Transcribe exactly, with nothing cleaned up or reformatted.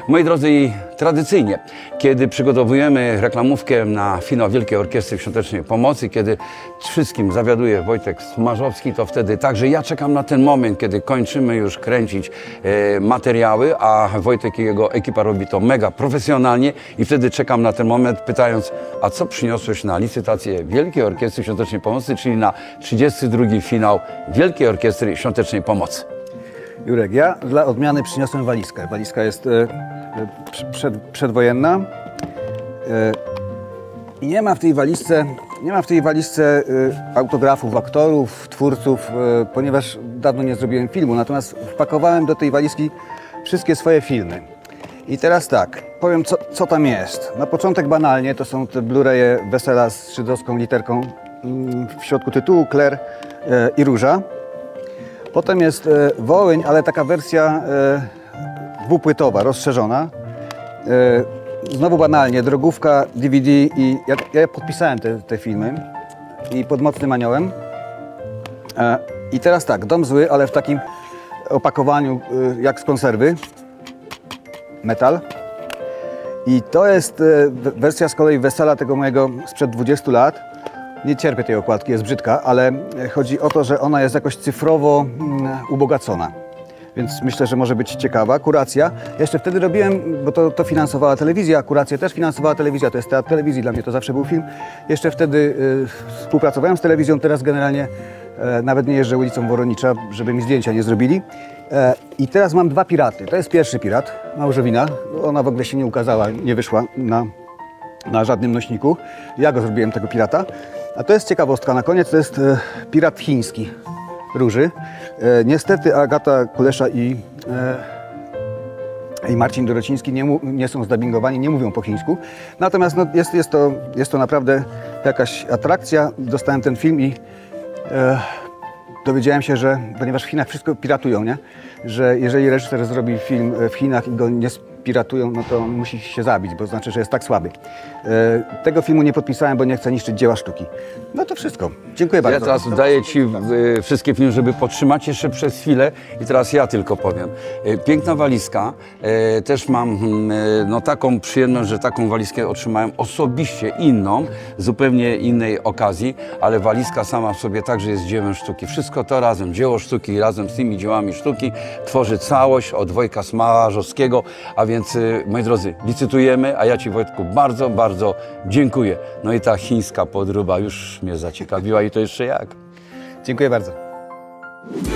Moi drodzy, i tradycyjnie, kiedy przygotowujemy reklamówkę na finał Wielkiej Orkiestry Świątecznej Pomocy, kiedy wszystkim zawiaduje Wojtek Smarzowski, to wtedy także ja czekam na ten moment, kiedy kończymy już kręcić e, materiały, a Wojtek i jego ekipa robi to mega profesjonalnie i wtedy czekam na ten moment, pytając, a co przyniosłeś na licytację Wielkiej Orkiestry Świątecznej Pomocy, czyli na trzydziesty drugi finał Wielkiej Orkiestry Świątecznej Pomocy. Jurek, ja dla odmiany przyniosłem walizkę. Walizka jest e, przed, przedwojenna e, i nie ma w tej walizce, nie ma w tej walizce e, autografów aktorów, twórców, e, ponieważ dawno nie zrobiłem filmu, natomiast wpakowałem do tej walizki wszystkie swoje filmy. I teraz tak, powiem co, co tam jest. Na początek banalnie to są te Blu-raye Wesela z żydowską literką mm, w środku tytułu, Kler e, i Róża. Potem jest e, Wołyń, ale taka wersja e, dwupłytowa, rozszerzona. E, znowu banalnie, drogówka, D V D i ja, ja podpisałem te, te filmy i Pod mocnym aniołem. E, I teraz tak, Dom zły, ale w takim opakowaniu e, jak z konserwy. Metal. I to jest e, wersja z kolei Wesela tego mojego sprzed dwudziestu lat. Nie cierpię tej okładki, jest brzydka, ale chodzi o to, że ona jest jakoś cyfrowo mm, ubogacona. Więc myślę, że może być ciekawa. Kuracja. Ja jeszcze wtedy robiłem, bo to, to finansowała telewizja, kurację też finansowała telewizja, to jest teatr telewizji, dla mnie to zawsze był film. Jeszcze wtedy y, współpracowałem z telewizją, teraz generalnie y, nawet nie jeżdżę ulicą Woronicza, żeby mi zdjęcia nie zrobili. Y, I teraz mam dwa piraty. To jest pierwszy pirat, Małżowina. Ona w ogóle się nie ukazała, nie wyszła na, na żadnym nośniku. Ja go zrobiłem, tego pirata. A to jest ciekawostka na koniec, to jest e, pirat chiński Róży. E, niestety Agata Kulesza i, e, i Marcin Dorociński nie, nie są zdubbingowani, nie mówią po chińsku. Natomiast no, jest, jest, to, jest to naprawdę jakaś atrakcja. Dostałem ten film i e, dowiedziałem się, że ponieważ w Chinach wszystko piratują, nie? Że jeżeli reżyser zrobi film w Chinach i go nie piratują, no to on musi się zabić, bo znaczy, że jest tak słaby. E, tego filmu nie podpisałem, bo nie chcę niszczyć dzieła sztuki. No to wszystko. Dziękuję bardzo. Ja teraz daję Ci y, wszystkie filmy, żeby podtrzymać jeszcze przez chwilę i teraz ja tylko powiem. Y, piękna walizka. Y, też mam y, no, taką przyjemność, że taką walizkę otrzymałem osobiście inną, zupełnie innej okazji, ale walizka sama w sobie także jest dziełem sztuki. Wszystko to razem, dzieło sztuki razem z tymi dziełami sztuki tworzy całość od Wojtka Smarzowskiego, a więc, y, moi drodzy, licytujemy, a ja Ci, Wojtku, bardzo, bardzo dziękuję. No i ta chińska podróba już mnie zaciekawiła i to jeszcze jak. Dziękuję bardzo.